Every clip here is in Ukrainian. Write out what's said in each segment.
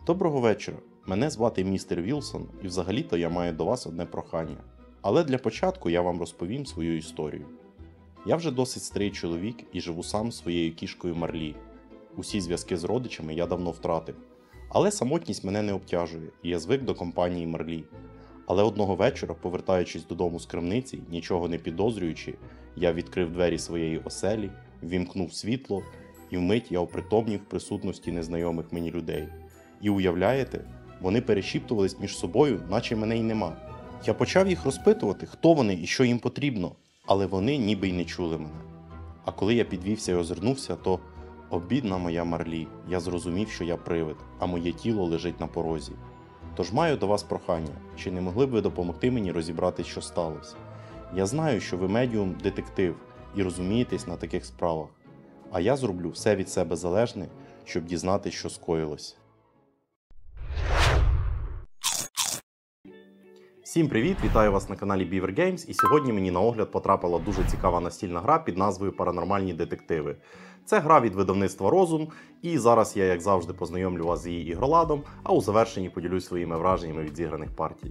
Доброго вечора. Мене звати містер Вілсон, і взагалі-то я маю до вас одне прохання. Але для початку я вам розповім свою історію. Я вже досить старий чоловік і живу сам зі своєю кішкою Марлі. Усі зв'язки з родичами я давно втратив. Але самотність мене не обтяжує, і я звик до компанії Марлі. Але одного вечора, повертаючись додому з крамниці, нічого не підозрюючи, я відкрив двері своєї оселі, ввімкнув світло, і вмить я опритомнів в присутності незнайомих мені людей. І уявляєте, вони перешіптувались між собою, наче мене й нема. Я почав їх розпитувати, хто вони і що їм потрібно, але вони ніби й не чули мене. А коли я підвівся і озирнувся, то, о бідна моя Марлі, я зрозумів, що я привид, а моє тіло лежить на порозі. Тож маю до вас прохання, чи не могли б ви допомогти мені розібрати, що сталося? Я знаю, що ви медіум-детектив і розумієтесь на таких справах, а я зроблю все від себе залежне, щоб дізнатися, що скоїлось. Всім привіт! Вітаю вас на каналі Beaver Games, і сьогодні мені на огляд потрапила дуже цікава настільна гра під назвою Паранормальні детективи. Це гра від видавництва Розум, і зараз я, як завжди, познайомлю вас з її ігроладом, а у завершенні поділюсь своїми враженнями від зіграних партій.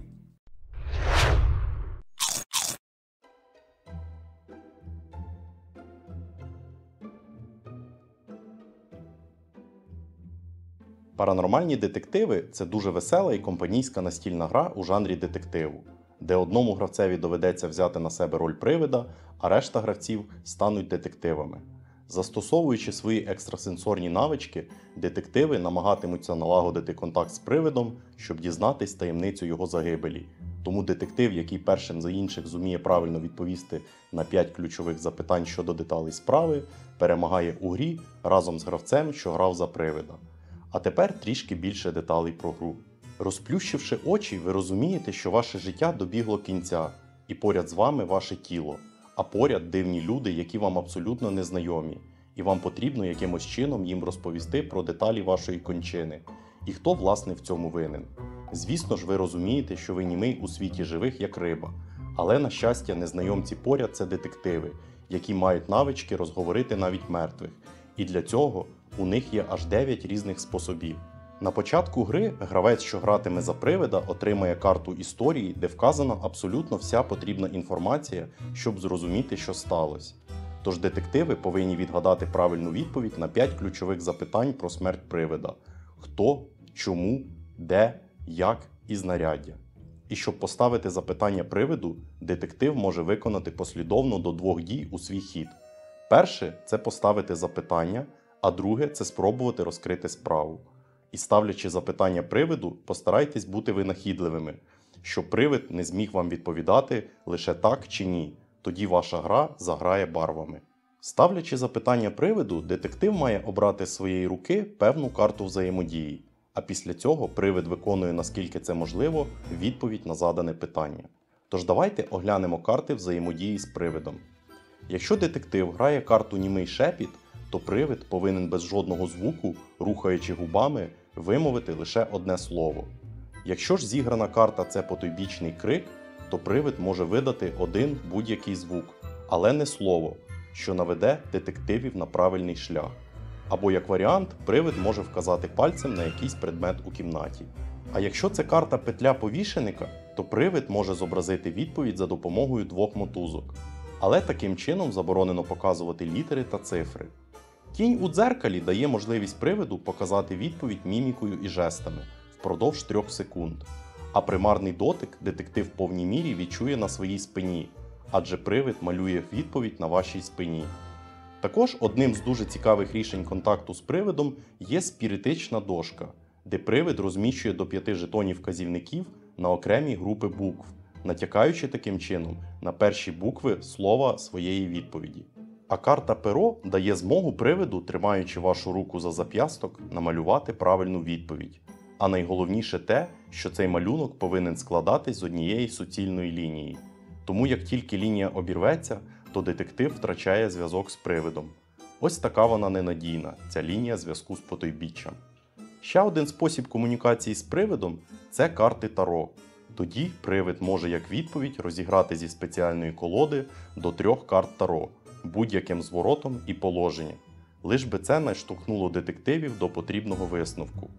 Паранормальні детективи – це дуже весела і компанійська настільна гра у жанрі детективу, де одному гравцеві доведеться взяти на себе роль привида, а решта гравців стануть детективами. Застосовуючи свої екстрасенсорні навички, детективи намагатимуться налагодити контакт з привидом, щоб дізнатись таємницю його загибелі. Тому детектив, який першим за інших зуміє правильно відповісти на 5 ключових запитань щодо деталей справи, перемагає у грі разом з гравцем, що грав за привида. А тепер трішки більше деталей про гру. Розплющивши очі, ви розумієте, що ваше життя добігло кінця, і поряд з вами ваше тіло, а поряд дивні люди, які вам абсолютно незнайомі, і вам потрібно якимось чином їм розповісти про деталі вашої кончини, і хто, власне, в цьому винен. Звісно ж, ви розумієте, що ви німий у світі живих, як риба, але, на щастя, незнайомці поряд – це детективи, які мають навички розговорити навіть мертвих, і для цього у них є аж 9 різних способів. На початку гри гравець, що гратиме за привида, отримає карту історії, де вказана абсолютно вся потрібна інформація, щоб зрозуміти, що сталося. Тож детективи повинні відгадати правильну відповідь на 5 ключових запитань про смерть привида: хто, чому, де, як і знаряддя. І щоб поставити запитання привиду, детектив може виконати послідовно до 2 дій у свій хід. Перше – це поставити запитання, а друге – це спробувати розкрити справу. І ставлячи запитання привиду, постарайтесь бути винахідливими, щоб привид не зміг вам відповідати лише так чи ні, тоді ваша гра заграє барвами. Ставлячи запитання привиду, детектив має обрати з своєї руки певну карту взаємодії, а після цього привид виконує, наскільки це можливо, відповідь на задане питання. Тож давайте оглянемо карти взаємодії з привидом. Якщо детектив грає карту «Німий шепіт», то привид повинен без жодного звуку, рухаючи губами, вимовити лише одне слово. Якщо ж зіграна карта – це потойбічний крик, то привид може видати один будь-який звук, але не слово, що наведе детективів на правильний шлях. Або, як варіант, привид може вказати пальцем на якийсь предмет у кімнаті. А якщо це карта петля повішеника, то привид може зобразити відповідь за допомогою 2 мотузок. Але таким чином заборонено показувати літери та цифри. Тінь у дзеркалі дає можливість привиду показати відповідь мімікою і жестами впродовж 3 секунд. А примарний дотик детектив в повній мірі відчує на своїй спині, адже привид малює відповідь на вашій спині. Також одним з дуже цікавих рішень контакту з привидом є спіритична дошка, де привид розміщує до 5 жетонів вказівників на окремі групи букв, натякаючи таким чином на перші букви слова своєї відповіді. А карта перо дає змогу привиду, тримаючи вашу руку за зап'ясток, намалювати правильну відповідь. А найголовніше те, що цей малюнок повинен складатись з однієї суцільної лінії. Тому як тільки лінія обірветься, то детектив втрачає зв'язок з привидом. Ось така вона ненадійна, ця лінія зв'язку з потойбіччям. Ще один спосіб комунікації з привидом – це карти Таро. Тоді привид може як відповідь розіграти зі спеціальної колоди до 3 карт Таро, будь-яким зворотом і положенням. Лиш би це наштовхнуло детективів до потрібного висновку.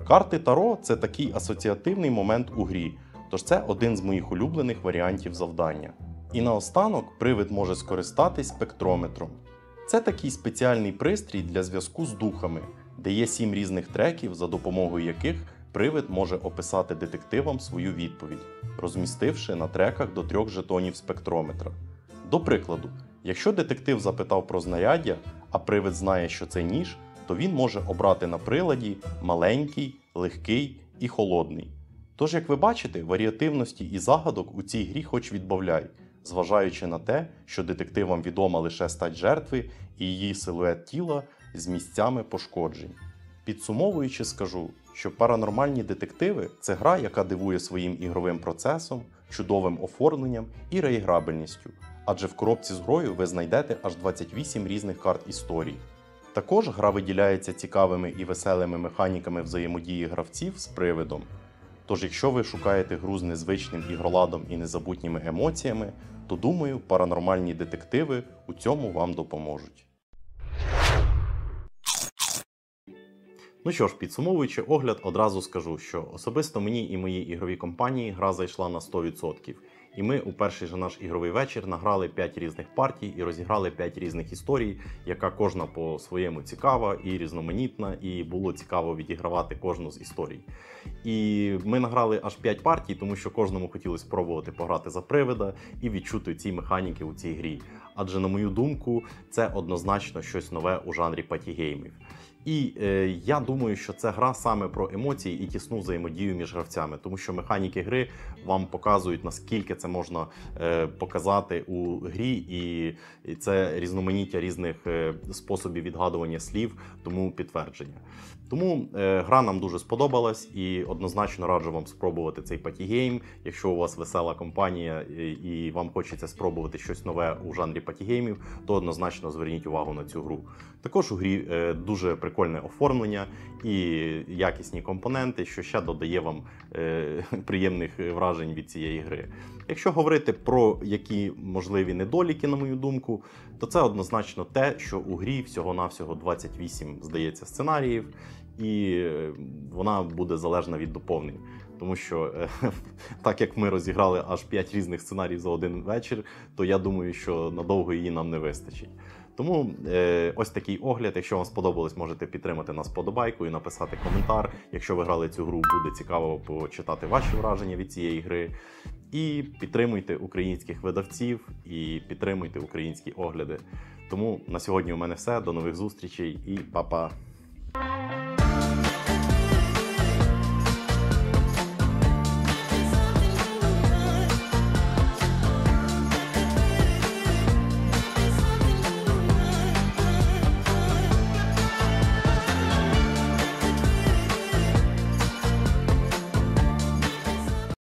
Карти Таро – це такий асоціативний момент у грі, тож це один з моїх улюблених варіантів завдання. І наостанок привид може скористатись спектрометром. Це такий спеціальний пристрій для зв'язку з духами, де є 7 різних треків, за допомогою яких привид може описати детективам свою відповідь, розмістивши на треках до 3 жетонів спектрометра. До прикладу, якщо детектив запитав про знаряддя, а привид знає, що це ніж, то він може обрати на приладі маленький, легкий і холодний. Тож, як ви бачите, варіативності і загадок у цій грі хоч відбавляй, зважаючи на те, що детективам відома лише стать жертви і її силует тіла з місцями пошкоджень. Підсумовуючи, скажу, що паранормальні детективи – це гра, яка дивує своїм ігровим процесом, чудовим оформленням і реіграбельністю, адже в коробці з грою ви знайдете аж 28 різних карт історій. Також гра виділяється цікавими і веселими механіками взаємодії гравців з привидом. Тож, якщо ви шукаєте гру з незвичним ігроладом і незабутніми емоціями, то, думаю, паранормальні детективи у цьому вам допоможуть. Ну що ж, підсумовуючи огляд, одразу скажу, що особисто мені і моїй ігровій компанії гра зайшла на 100%. І ми у перший же наш ігровий вечір награли 5 різних партій і розіграли 5 різних історій, яка кожна по-своєму цікава і різноманітна, і було цікаво відігравати кожну з історій. І ми награли аж 5 партій, тому що кожному хотілося спробувати пограти за привида і відчути ці механіки у цій грі. Адже, на мою думку, це однозначно щось нове у жанрі патігеймів. І я думаю, що це гра саме про емоції і тісну взаємодію між гравцями, тому що механіки гри вам показують, наскільки це можна показати у грі, і це різноманіття різних способів відгадування слів, тому підтвердження. Тому гра нам дуже сподобалась і однозначно раджу вам спробувати цей патігейм. Якщо у вас весела компанія і вам хочеться спробувати щось нове у жанрі патігеймів, то однозначно зверніть увагу на цю гру. Також у грі дуже прикольне оформлення і якісні компоненти, що ще додає вам приємних вражень від цієї гри. Якщо говорити про які можливі недоліки, на мою думку, то це однозначно те, що у грі всього-навсього 28, здається, сценаріїв, і вона буде залежна від доповнень. Тому що, так як ми розіграли аж 5 різних сценаріїв за один вечір, то я думаю, що надовго її нам не вистачить. Тому ось такий огляд. Якщо вам сподобалось, можете підтримати нас вподобайкою і написати коментар. Якщо ви грали цю гру, буде цікаво почитати ваші враження від цієї гри. І підтримуйте українських видавців, і підтримуйте українські огляди. Тому на сьогодні у мене все. До нових зустрічей і па-па!